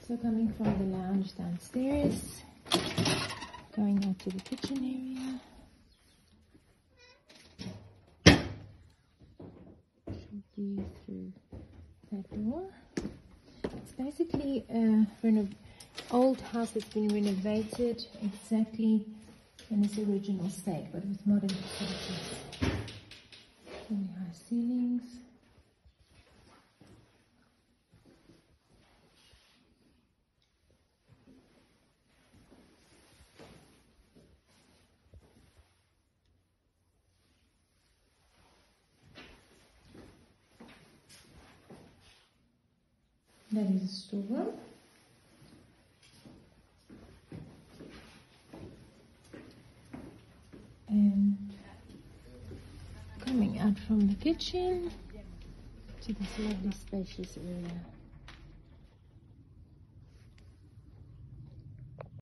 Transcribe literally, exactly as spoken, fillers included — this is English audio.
So coming from the lounge downstairs, going out to the kitchen area. Should be through that door. It's basically a reno old house that's been renovated exactly in its original state, but with modern facilities. Really high ceilings. That is a storeroom. And coming out from the kitchen to this lovely spacious area.